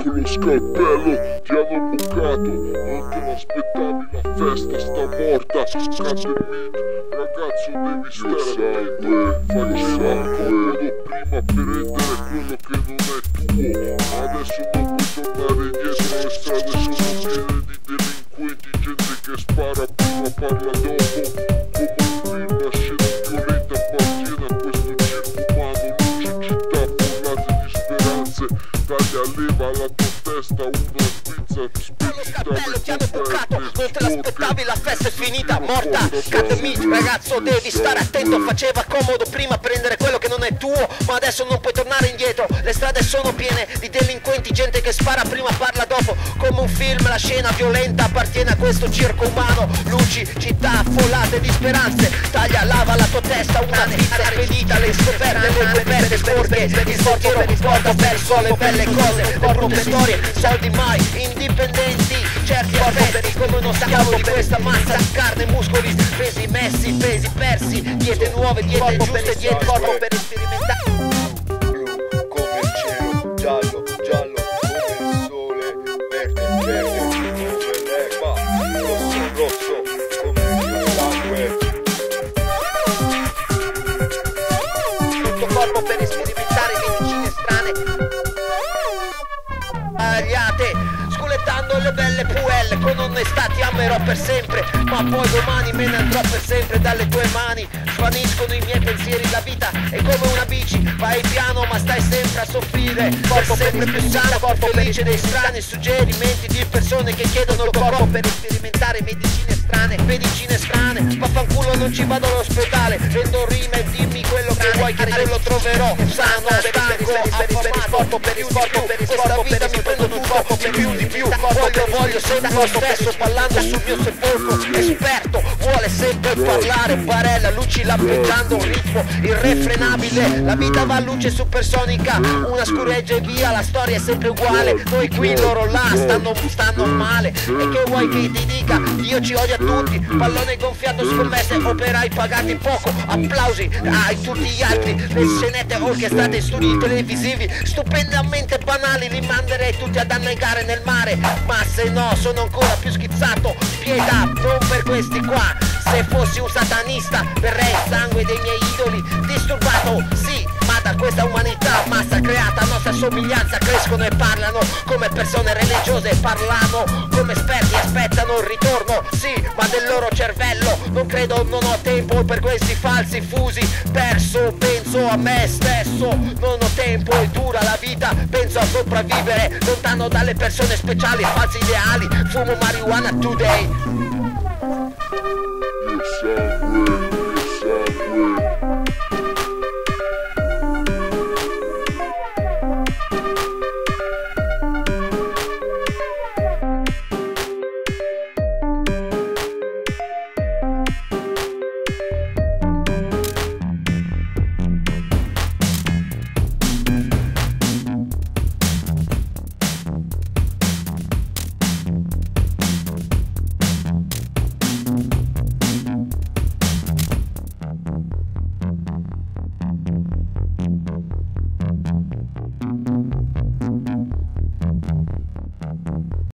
con lo scalpello ti hanno bucato, non te l'aspettavi, la festa sta morta. Scatto il beat, ragazzo devi stare attento, faceva comodo prima per rendere quello che non è tuo, ma adesso non puoi tornare indietro, le strade sono piene di delinquenti, gente che spara prima parla dopo, come un film, la scena violenta appartiene a questo circo umano, luce, città, bollate di speranze, taglia leva alla tua testa, una spizza spedita, Bello, ti hanno bucato, non te l'aspettavi, la festa è finita, morta. Cut me, ragazzo devi stare attento, faceva comodo prima prendere quello che non è tuo, ma adesso non puoi tornare indietro, le strade sono piene di delinquenti, gente che spara prima parla dopo, come un film, la scena violenta appartiene a questo circo umano, luci, città affollate di speranze, taglia lava la tua testa, una pizza spedita, le scoperte, le coperte sporche, il sentiero porta verso le belle cose, le brutte storie, soldi mai indipendenti, certi effetti come uno scavo di questa massa di carne, muscoli, pesi messi, pesi persi, diete nuove, diete giuste, diete corpo per sperimentare. Blu come il cielo, giallo, giallo come il sole, verde, verde come l'erba, rosso, rosso come il mio sangue. Tutto corpo per sperimentare medicine strane, tagliate, sculettando le belle puelle, con onestà ti amerò per sempre, ma poi domani me ne andrò per sempre dalle tue mani, svaniscono i miei pensieri, la vita è come una bici, vai piano ma stai sempre a soffrire, corpo sempre più sano, corpo felice dei strani suggerimenti di persone che chiedono il corpo per sperimentare medicine strane, vaffanculo non ci vado all'ospedale, vendo rime e dimmi quello che vuoi che te lo troverò, sano, stanco, affamato, per il corpo, questa vita mi prendo tutto, di più, voglio sempre lo stesso, ballando sul mio sepolcro, esperto, vuole sempre parlare, barella, luci lampeggiando un ritmo irrefrenabile, la vita va a luce supersonica, una scureggia e via, la storia è sempre uguale, noi qui, loro là, stanno male, e che vuoi che ti dica, io ci odio a tutti, pallone gonfiato, scommesse, operai pagati poco, applausi a tutti gli altri, le scenette orchestrate, studi televisivi, stupendamente banali, li manderei tutti ad annegare nel mare, ma se no sono ancora più schizzato, pietà, non per questi qua, se fossi un satanista berrei il sangue dei miei idoli, disturbato, sì, ma da questa umanità massacrata a nostra somiglianza crescono e parlano come persone religiose, parlano come esperti, aspettano il ritorno, sì, ma del loro cervello non credo, non ho tempo per questi falsi fusi, perso, penso a me stesso, non ho tempo, è dura la vita, penso a sopravvivere, lontano dalle persone speciali, falsi ideali, fumo marijuana today. Your sangue.